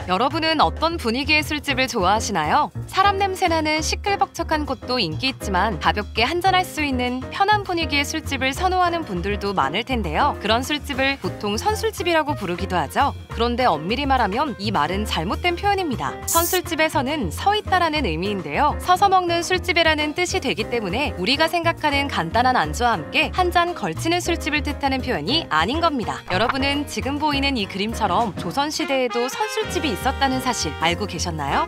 여러분은 어떤 분위기의 술집을 좋아하시나요? 사람 냄새나는 시끌벅적한 곳도 인기 있지만 가볍게 한잔할 수 있는 편한 분위기의 술집을 선호하는 분들도 많을 텐데요. 그런 술집을 보통 선술집이라고 부르기도 하죠. 그런데 엄밀히 말하면 이 말은 잘못된 표현입니다. 선술집에서는 서 있다라는 의미인데요. 서서 먹는 술집이라는 뜻이 되기 때문에 우리가 생각하는 간단한 안주와 함께 한 잔 걸치는 술집을 뜻하는 표현이 아닌 겁니다. 여러분은 지금 보이는 이 그림처럼 조선시대에도 선술집이 있었다는 사실 알고 계셨나요?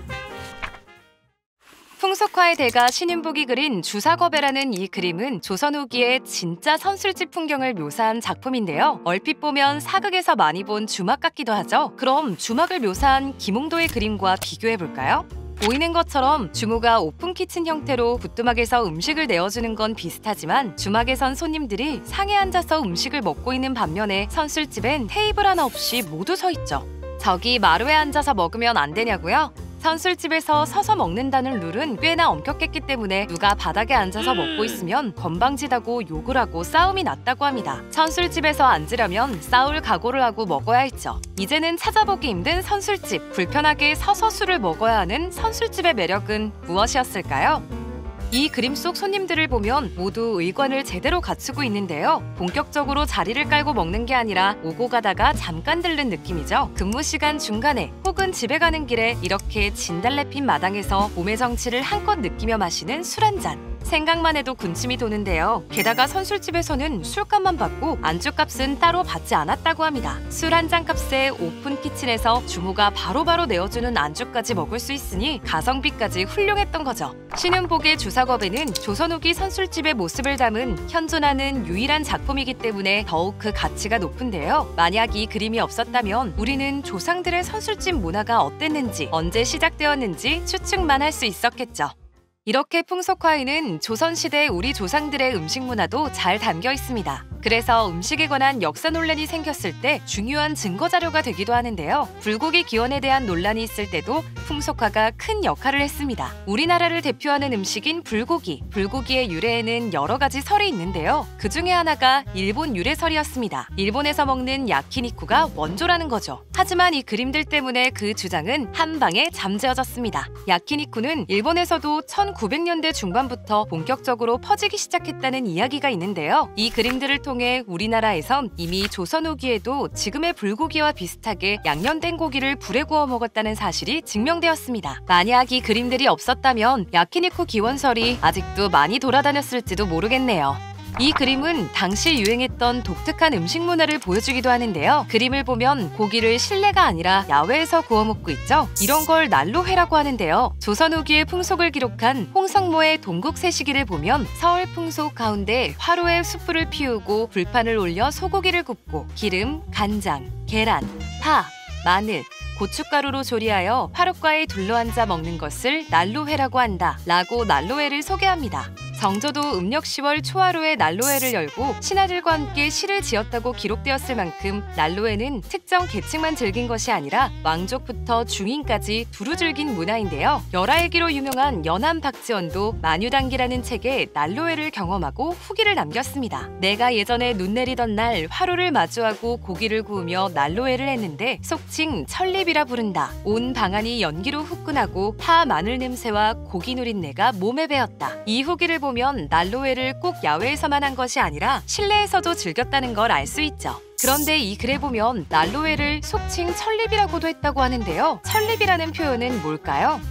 풍속화의 대가 신윤복이 그린 주사거배라는 이 그림은 조선 후기의 진짜 선술집 풍경을 묘사한 작품인데요. 얼핏 보면 사극에서 많이 본 주막 같기도 하죠. 그럼 주막을 묘사한 김홍도의 그림과 비교해볼까요? 보이는 것처럼 주무가 오픈 키친 형태로 부뚜막에서 음식을 내어주는 건 비슷하지만 주막에선 손님들이 상에 앉아서 음식을 먹고 있는 반면에 선술집엔 테이블 하나 없이 모두 서 있죠. 저기 마루에 앉아서 먹으면 안 되냐고요? 선술집에서 서서 먹는다는 룰은 꽤나 엄격했기 때문에 누가 바닥에 앉아서 먹고 있으면 건방지다고 욕을 하고 싸움이 났다고 합니다. 선술집에서 앉으려면 싸울 각오를 하고 먹어야 했죠. 이제는 찾아보기 힘든 선술집, 불편하게 서서 술을 먹어야 하는 선술집의 매력은 무엇이었을까요? 이 그림 속 손님들을 보면 모두 의관을 제대로 갖추고 있는데요. 본격적으로 자리를 깔고 먹는 게 아니라 오고 가다가 잠깐 들른 느낌이죠. 근무 시간 중간에 혹은 집에 가는 길에 이렇게 진달래 핀 마당에서 몸의 정취를 한껏 느끼며 마시는 술 한 잔. 생각만 해도 군침이 도는데요. 게다가 선술집에서는 술값만 받고 안주값은 따로 받지 않았다고 합니다. 술 한 잔 값에 오픈 키친에서 주무가 바로바로 내어주는 안주까지 먹을 수 있으니 가성비까지 훌륭했던 거죠. 신윤복의 주사거배는 조선 후기 선술집의 모습을 담은 현존하는 유일한 작품이기 때문에 더욱 그 가치가 높은데요. 만약 이 그림이 없었다면 우리는 조상들의 선술집 문화가 어땠는지, 언제 시작되었는지 추측만 할 수 있었겠죠. 이렇게 풍속화에는 조선시대 우리 조상들의 음식 문화도 잘 담겨 있습니다. 그래서 음식에 관한 역사 논란이 생겼을 때 중요한 증거 자료가 되기도 하는데요. 불고기 기원에 대한 논란이 있을 때도 풍속화가 큰 역할을 했습니다. 우리나라를 대표하는 음식인 불고기. 불고기의 유래에는 여러 가지 설이 있는데요. 그 중에 하나가 일본 유래설이었습니다. 일본에서 먹는 야키니쿠가 원조라는 거죠. 하지만 이 그림들 때문에 그 주장은 한 방에 잠재워졌습니다. 야키니쿠는 일본에서도 1900년대 중반부터 본격적으로 퍼지기 시작했다는 이야기가 있는데요. 이 그림들을 통해 우리나라에선 이미 조선 후기에도 지금의 불고기와 비슷하게 양념된 고기를 불에 구워 먹었다는 사실이 증명되었습니다. 만약 이 그림들이 없었다면 야키니쿠 기원설이 아직도 많이 돌아다녔을지도 모르겠네요. 이 그림은 당시 유행했던 독특한 음식 문화를 보여주기도 하는데요. 그림을 보면 고기를 실내가 아니라 야외에서 구워 먹고 있죠. 이런 걸 난로회라고 하는데요. 조선 후기의 풍속을 기록한 홍성모의 동국세시기를 보면 서울 풍속 가운데 화로에 숯불을 피우고 불판을 올려 소고기를 굽고 기름, 간장, 계란, 파, 마늘, 고춧가루로 조리하여 화롯가에 둘러앉아 먹는 것을 난로회라고 한다 라고 난로회를 소개합니다. 정조도 음력 10월 초하루에 난로회를 열고 신하들과 함께 시를 지었다고 기록되었을 만큼 난로회는 특정 계층만 즐긴 것이 아니라 왕족부터 중인까지 두루 즐긴 문화인데요. 열화일기로 유명한 연암 박지원도 만유단기라는 책에 난로회를 경험하고 후기를 남겼습니다. 내가 예전에 눈 내리던 날 화로를 마주하고 고기를 구우며 난로회를 했는데 속칭 천립이라 부른다. 온 방안이 연기로 후끈하고 파 마늘 냄새와 고기 누린내가 몸에 배었다. 이 후기를 보면 난로회를 꼭 야외에서만 한 것이 아니라 실내에서도 즐겼다는 걸 알 수 있죠. 그런데 이 글에 보면 난로회를 속칭 천립이라고도 했다고 하는데요. 천립이라는 표현은 뭘까요?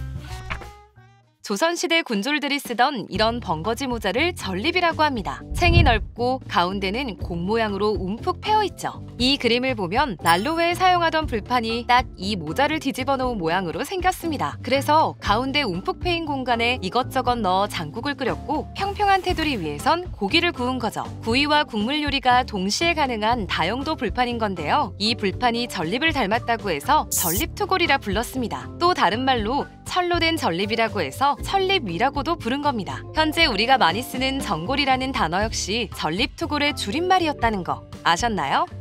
조선시대 군졸들이 쓰던 이런 벙거지 모자를 전립이라고 합니다. 챙이 넓고 가운데는 공 모양으로 움푹 패어있죠. 이 그림을 보면 난로회에 사용하던 불판이 딱 이 모자를 뒤집어 놓은 모양으로 생겼습니다. 그래서 가운데 움푹 패인 공간에 이것저것 넣어 장국을 끓였고 평평한 테두리 위에선 고기를 구운 거죠. 구이와 국물 요리가 동시에 가능한 다용도 불판인 건데요. 이 불판이 전립을 닮았다고 해서 전립투골이라 불렀습니다. 또 다른 말로 철로 된 전립이라고 해서 천립위라고도 부른 겁니다. 현재 우리가 많이 쓰는 전골이라는 단어 역시 전립투골의 줄임말이었다는 거 아셨나요?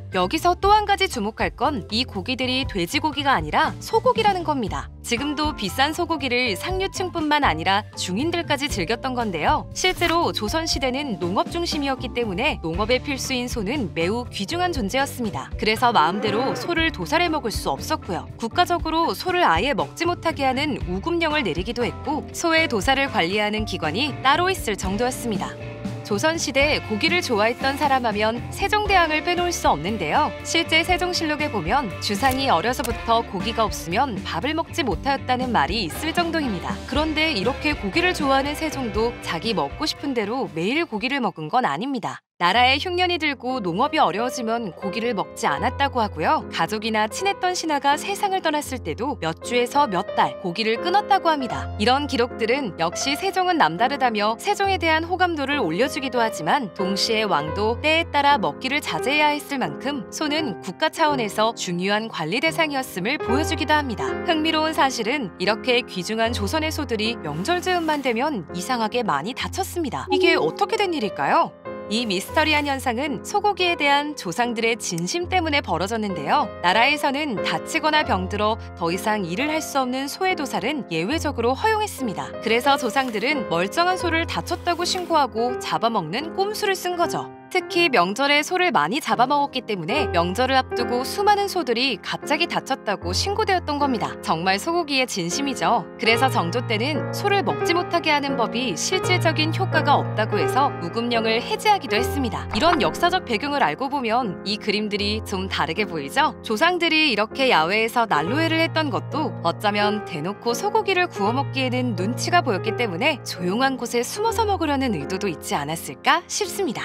여기서 또 한 가지 주목할 건 이 고기들이 돼지고기가 아니라 소고기라는 겁니다. 지금도 비싼 소고기를 상류층뿐만 아니라 중인들까지 즐겼던 건데요. 실제로 조선시대는 농업 중심이었기 때문에 농업의 필수인 소는 매우 귀중한 존재였습니다. 그래서 마음대로 소를 도살해 먹을 수 없었고요. 국가적으로 소를 아예 먹지 못하게 하는 우금령을 내리기도 했고 소의 도살을 관리하는 기관이 따로 있을 정도였습니다. 조선시대 고기를 좋아했던 사람 하면 세종대왕을 빼놓을 수 없는데요. 실제 세종실록에 보면 주상이 어려서부터 고기가 없으면 밥을 먹지 못하였다는 말이 있을 정도입니다. 그런데 이렇게 고기를 좋아하는 세종도 자기 먹고 싶은 대로 매일 고기를 먹은 건 아닙니다. 나라에 흉년이 들고 농업이 어려워지면 고기를 먹지 않았다고 하고요. 가족이나 친했던 신하가 세상을 떠났을 때도 몇 주에서 몇 달 고기를 끊었다고 합니다. 이런 기록들은 역시 세종은 남다르다며 세종에 대한 호감도를 올려주기도 하지만 동시에 왕도 때에 따라 먹기를 자제해야 했을 만큼 소는 국가 차원에서 중요한 관리 대상이었음을 보여주기도 합니다. 흥미로운 사실은 이렇게 귀중한 조선의 소들이 명절 즈음만 되면 이상하게 많이 다쳤습니다. 이게 어떻게 된 일일까요? 이 미스터리한 현상은 소고기에 대한 조상들의 진심 때문에 벌어졌는데요. 나라에서는 다치거나 병들어 더 이상 일을 할 수 없는 소의 도살은 예외적으로 허용했습니다. 그래서 조상들은 멀쩡한 소를 다쳤다고 신고하고 잡아먹는 꼼수를 쓴 거죠. 특히 명절에 소를 많이 잡아먹었기 때문에 명절을 앞두고 수많은 소들이 갑자기 다쳤다고 신고되었던 겁니다. 정말 소고기의 진심이죠. 그래서 정조 때는 소를 먹지 못하게 하는 법이 실질적인 효과가 없다고 해서 우금령을 해제하기도 했습니다. 이런 역사적 배경을 알고 보면 이 그림들이 좀 다르게 보이죠? 조상들이 이렇게 야외에서 난로회를 했던 것도 어쩌면 대놓고 소고기를 구워 먹기에는 눈치가 보였기 때문에 조용한 곳에 숨어서 먹으려는 의도도 있지 않았을까 싶습니다.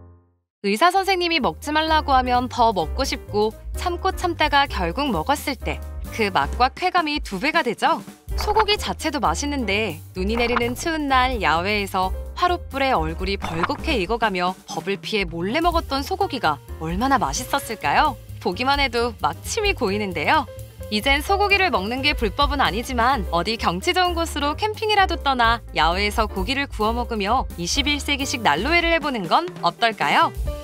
의사 선생님이 먹지 말라고 하면 더 먹고 싶고 참고 참다가 결국 먹었을 때 그 맛과 쾌감이 2배가 되죠? 소고기 자체도 맛있는데 눈이 내리는 추운 날 야외에서 화롯불에 얼굴이 벌겋게 익어가며 법을 피해 몰래 먹었던 소고기가 얼마나 맛있었을까요? 보기만 해도 막 침이 고이는데요. 이젠 소고기를 먹는 게 불법은 아니지만 어디 경치 좋은 곳으로 캠핑이라도 떠나 야외에서 고기를 구워 먹으며 21세기식 난로회를 해보는 건 어떨까요?